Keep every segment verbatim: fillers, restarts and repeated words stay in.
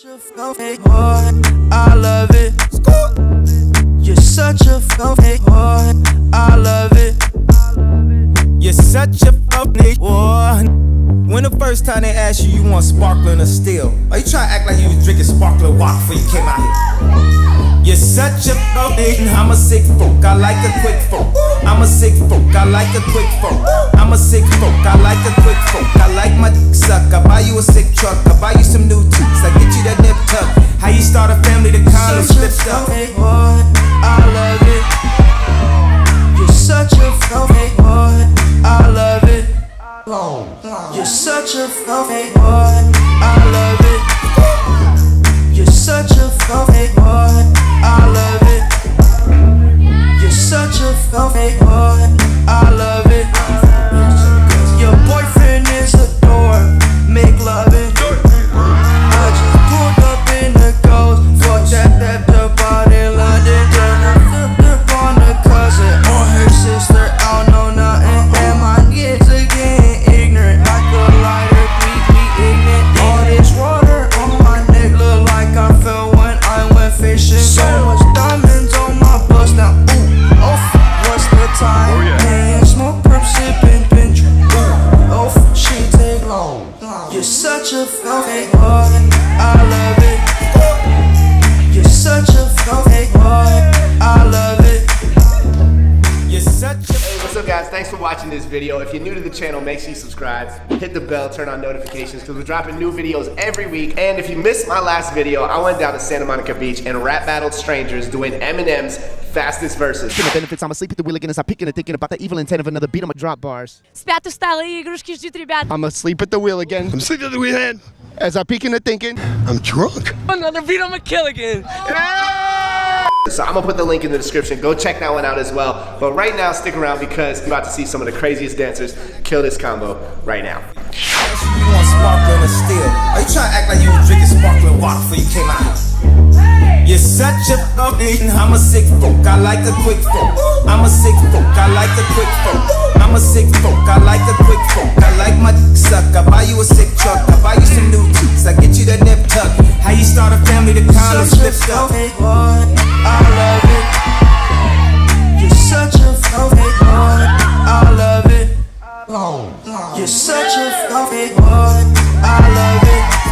I love it. You're such a fake boy. I love it. You're such a fake boy. When the first time they asked you, you want sparkling or still? Are you trying to act like you was drinking sparkling water before you came out here? You're such a fake. I'm a sick folk. I like a quick folk. I'm a sick folk. I like a quick folk. I'm a sick folk. I like a quick folk. I like my dick suck. I buy you a sick truck. I buy you some new toots. I get you that nip tuck. How you start a family? The condom slipped up. I love it. You're such a fake boy. I love it. You're such a fake boy. I love it. You're such a fake boy. I love it. You're such a fake boy. I love it. Your boyfriend is a dork. Make love it. I just pulled up in the ghost. Fuck that, that the body in London. Then I flipped up on the cousin or her sister. I don't know nothing. And my kids are getting ignorant. Like a lighter, we be ignorant. All this water on my neck look like I fell when I went fishing. So much diamonds on my bust now. Ooh, oh, what's the time? Oh, yeah. Man, smoke, perp, sipping, binge. Ooh, oh, she take long. You're such a fake boy. I love it. You're such a fake boy. I love it. You're such a. Hey, what's up, guys? Thanks for watching this video. If you're new to the channel, make sure you subscribe, hit the bell, turn on notifications, because we're dropping new videos every week. And if you missed my last video, I went down to Santa Monica Beach and rap battled strangers doing Eminem's Fastest Verses. The benefits, I'm asleep at the wheel again as I picking and thinking about the evil intent of another beat. I'ma drop bars. Спят усталые игрушки ждут ребят. I'm asleep at the wheel again. I'm asleep at the wheel again. As I peeking and thinking. I'm drunk. Another beat, I'ma kill again. So I'm gonna put the link in the description. Go check that one out as well. But right now, stick around because you're about to see some of the craziest dancers kill this combo right now. You want sparkling or still? Are you trying to act like you was drinking sparkling water before you came out here? You're such a fake. I'm a sick folk. I like a quick folk. I'm a sick folk. I like a quick folk. I'm a sick folk. I like a quick folk. I like my dick suck. I buy you a sick truck. I buy you some new toots. I get you that nip tuck. How you start a family? The condom slipped up. I love it. You're such a fake boy. I love it. You're such a fake boy. I love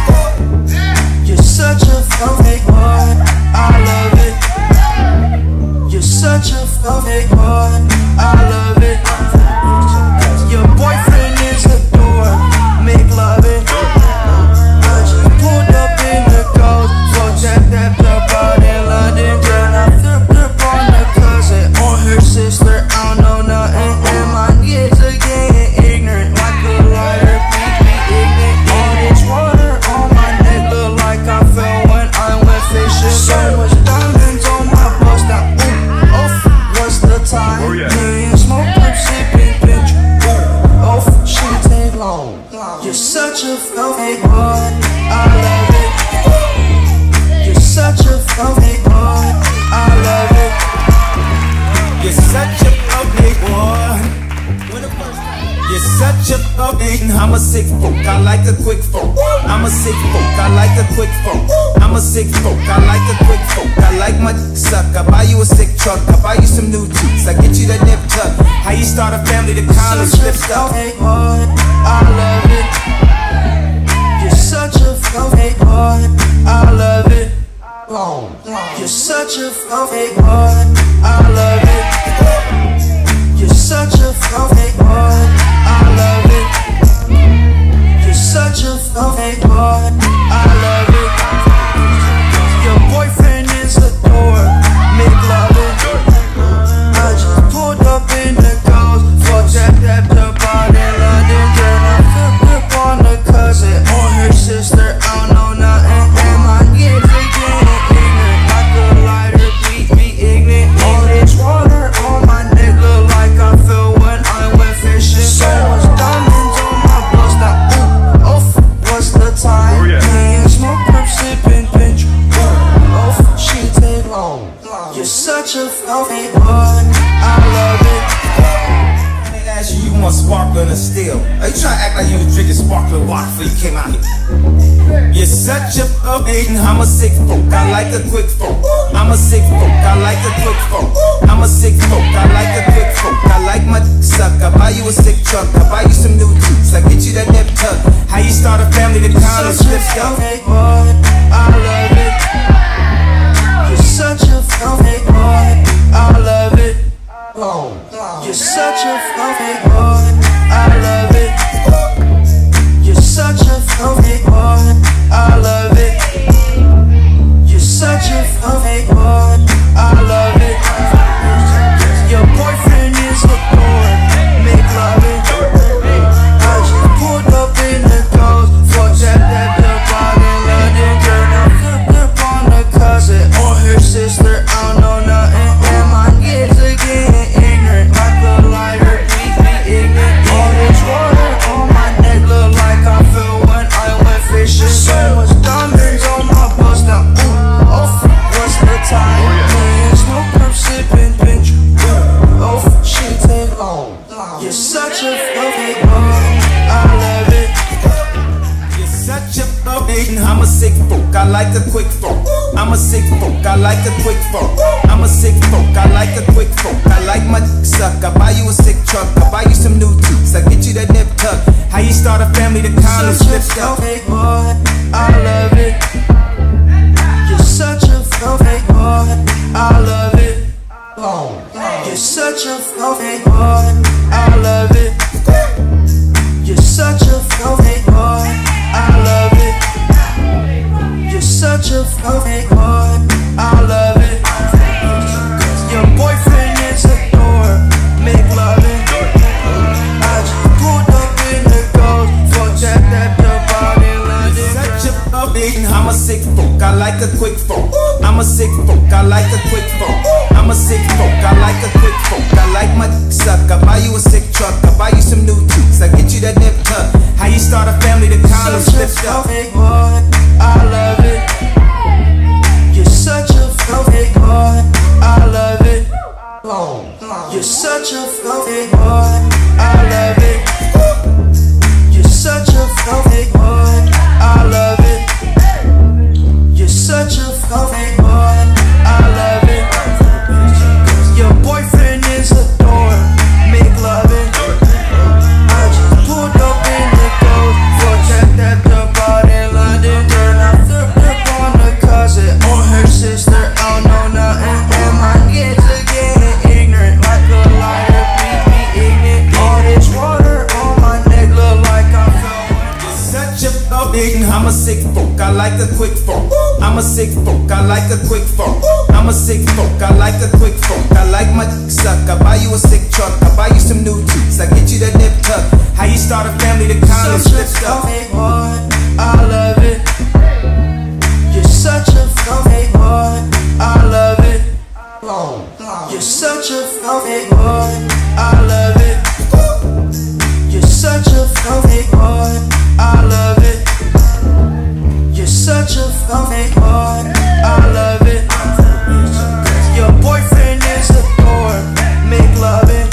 it. You're such a fake boy. I love it. You're such a fake boy. I love it. Your boyfriend is a dork. Make love it. I just pulled up in the ghost. Fuck that, that the body in London. Then I flipped up on the cousin or her sister. I don't know nothing. And my kids are getting ignorant. Like a lighter, we be ignorant. All this water on my neck look like I fell when I went fishing. So much diamonds on my bust now. Ooh, oh, what's the time? Oh, yeah. Million smoke, perp, sipping, binge. Ooh, oh, she take long. You're such a fake boy. I love it. You're such a fake boy. I love it. You're such a fake boy. You're such a fake. I'm a sick folk. I like a quick folk. I'm a sick folk. I like a quick folk. I'm a sick folk. I like a quick folk. I like my dick suck. I buy you a sick truck. I buy you some new toots. I get you that nip tuck. How you start a family? The condom slipped up. I love it. You're such a fake boy. I love it. You're such a fake boy. I love it. You're such a fake boy. I love it. You're such a fake boy. I love it. Your boyfriend is a dork. Make love it. I just pulled up in the ghost. Fuck that, that the body in London. Then I flipped up on the cousin or her sister. I don't know nothing. And my kids are getting ignorant. Like a lighter, we be ignorant. eating. I'm a sick folk, I like a quick folk. I'm a sick folk, I like a quick folk. I'm a sick folk, I like a quick folk. I like my suck, I buy you a sick truck, I buy you some new toots, I get you that nip tuck. How you start a family, the kind of slips up. I love it. You're such a funny boy, I love it. You're such a funny boy, I love it. You're such a funny boy, I love it. You're such a funny boy, I love it. Your boyfriend is a boy, make love it. I just pulled up in the ghost, fuck that, that, the body in London. Turn up, flip up on the cousin or her sister, I don't know nothing. And my kids are getting ignorant, like a lighter, please be ignorant. All this water on my neck look like I feel when I went fishing. So much diamonds on my bust now, ooh, oh, what's the time? Man, smoke, I'm sipping, pinch, ooh, oh, shit, take long. You're such a fucking boy, I love it. You're such a fucking, I'm a sick folk, I like a quick folk. I'm a sick folk, I like a quick folk. I'm a sick folk, I like a quick folk. I like my suck, I buy you a sick truck, I buy you some new toots, I get you that nip tuck. How you start a family, the kind of slips up. Boy, I love it. You're such a fake boy, I love it. You're such a fake boy, I love it. You're such a fake boy, I love it. You're such a fake boy, I love it. Your boyfriend is a door, make love it. I just pulled up in the ghost, fuck that, that, the body in London. Such a fucking, I'm a sick folk, I like a quick folk. I'm a sick folk, I like a quick folk. I'm a sick folk, I like a quick folk. I like my suck, I buy you a sick truck, I buy you some new toots, I get you that nip tuck. How you start a family, the kind of slips up. Boy, I love it. You're such a fake boy, I love it. You're such a fake boy, I love it. You're such a fake boy, I love it. You're such a fake boy, I love it. Your boyfriend is a door, make love it. I just pulled up in the ghost, fuck that, that, the body in London. Turn I flipped up on the cousin or her sister, I don't know nothing. And my kids are getting ignorant, like a lighter, please be ignorant. All this water on my neck look like I fell. You're such a fucking, I'm a sick folk, I like a quick folk. I'm a sick folk, I like a quick folk. I'm a sick folk, I like a quick folk. I like my suck, I buy you a sick truck, I buy you some new toots, I get you that nip tuck. How you start a family, the kind of slips up. Boy, I love it. You're such a fake boy, I love it. You're such a fake boy, I love it. You're such a fake boy, I love it. You're such a fake boy, I love it. Your boyfriend is a door, make love it.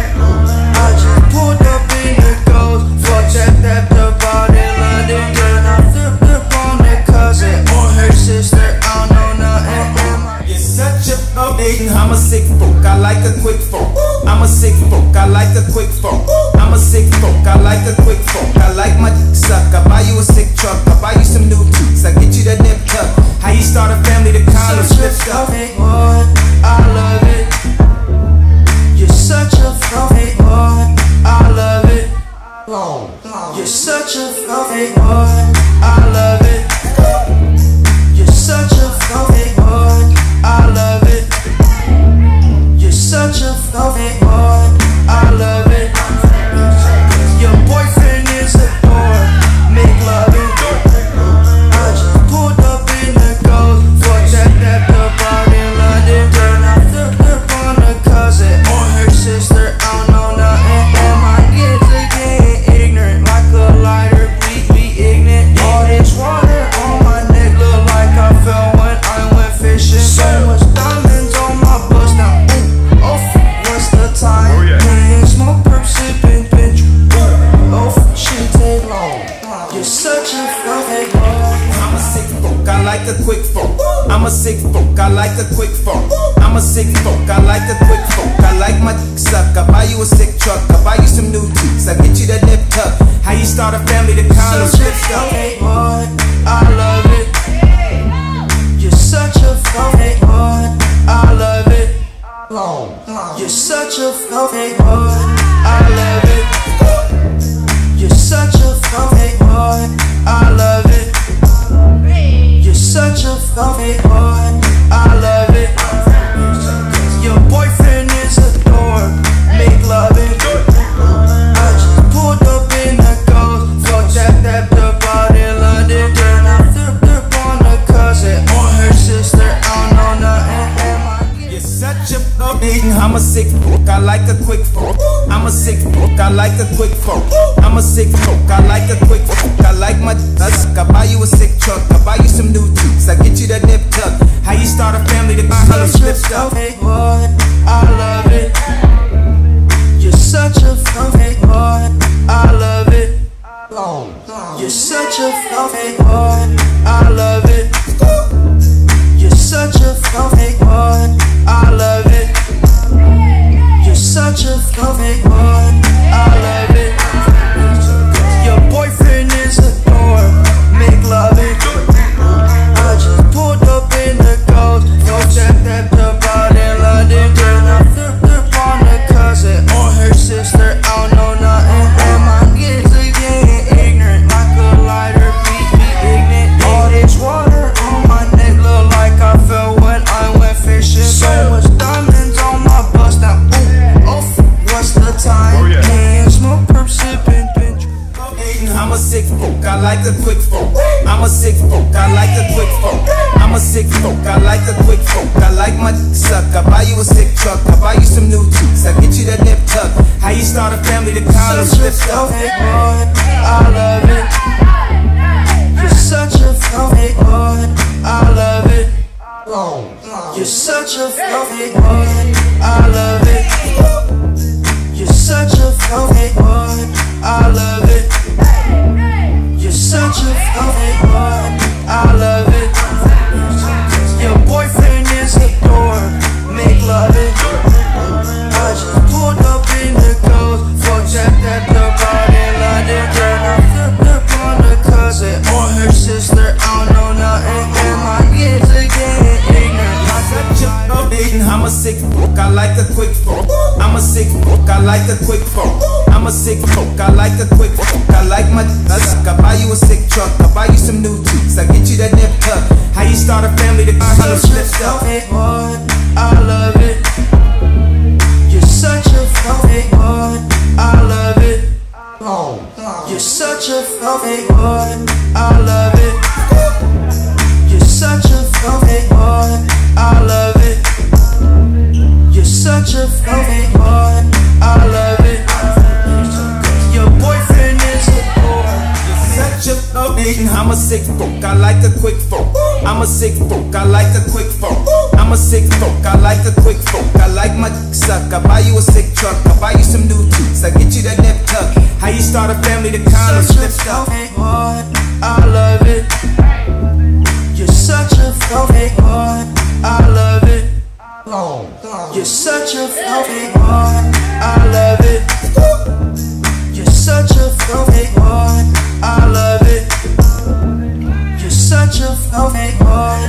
I just pulled up in the ghost, fuck that, that, the body in London. Turn I flipped up on the cousin or her sister, I don't know nothing. You're such a fucking, I'm a sick folk, I like a quick folk. I'm a sick folk, I like a quick folk. I'm a sick folk, I like a quick folk. I like my suck, I buy you a sick truck, I buy you some new toots, I get you that nip tuck. How you start a family, the kind of slips up. Boy, I love it. You're such a fake boy, I love it. You're such a fake boy, I love it. You're such a fake boy, I love it. You're such a fake boy, I love it. Your boyfriend is quick folk. I'm a sick folk, I like a quick folk. I'm a sick folk, I like a quick folk. I like my dick suck, I buy you a sick truck, I buy you some new teeth, I get you that nip tuck. How you start a family, the condom slip stuff. Boy, I love it. You're such a filthy boy, I love it. You're such a filthy boy, I love it. You're such a filthy boy, I love it. You're such a filthy boy, I love it. Your boyfriend is a dork, make love it. I just pulled up in the ghost, fuck that, that, the body in London. Then I flipped up on the cousin or her sister, I don't know nothing. You're such a filthy, I'm a sick folk, I like a quick folk. I'm a sick folk, I like a quick folk. I'm a sick folk, I like a quick folk. I like my dusk, I buy you a sick truck, I buy you some new teeth, I get you that nip tuck. How you start a family, the condom slip stuff. Boy, I love it. You're such a filthy boy, I love it. You're such a filthy boy, I love it. You're such a filthy boy, I love it. You're such a filthy boy, I love it. Your boyfriend is a dork, make love it. I just pulled up in the ghost, fuck that, that, the body in London. Then I flipped up on the cousin or her sister, I don't know nothing. And my kids are getting ignorant, like a lighter, beat me ignorant. All this water on my neck look like I fell when I went fishing. So much diamonds on my bust now, ooh, oh, what's the time? Can't smoke, perp, sipping, pinch. I'm a sick folk, I like a quick folk. I'm a sick folk, I like a quick folk. I'm a sick folk, I like a quick folk. I like my dick suck, I buy you a sick truck, I buy you some new teeth, I get you that nip tuck. How you start a family, the condom slip stuff. Boy, I love it. You're such a filthy boy, I love it. You're such a filthy boy, I love it. You're such a filthy boy, I love it. You're such a filthy boy, I love it. Your boyfriend is a dork, make love it. I just pulled up in the ghost, fuck that, that, the body in London. Then I flipped up on the cousin or her sister, I don't know nothing. And my kids are getting ignorant. I'm a sick folk, I like a quick folk. I'm a sick folk, I like a quick folk. I'm a sick folk, I like a quick folk. I like my dusk, I buy you a sick truck, I buy you some new teeth, I get you that nip tuck. How you start a family, the condom slip stuff. Boy, I love it. You're such a filthy boy, I love it. You're such a filthy boy, I love it. You're such a filthy boy, I love it. You're such a filthy boy, I love it. Your boyfriend is a dork. Such a filthy, I'm a sick folk, I like a quick folk. I'm a sick folk, I like a quick folk. I'm a sick folk, I like a quick folk. I like my dick suck, I buy you a sick truck, I buy you some new teeth, I get you that nip tuck. How you start a family, the condom slip stuff. Boy, I love it. You're such a filthy boy, I love it. You're such a filthy boy, I love it. You're such a filthy boy, I love it. You're such a filthy boy,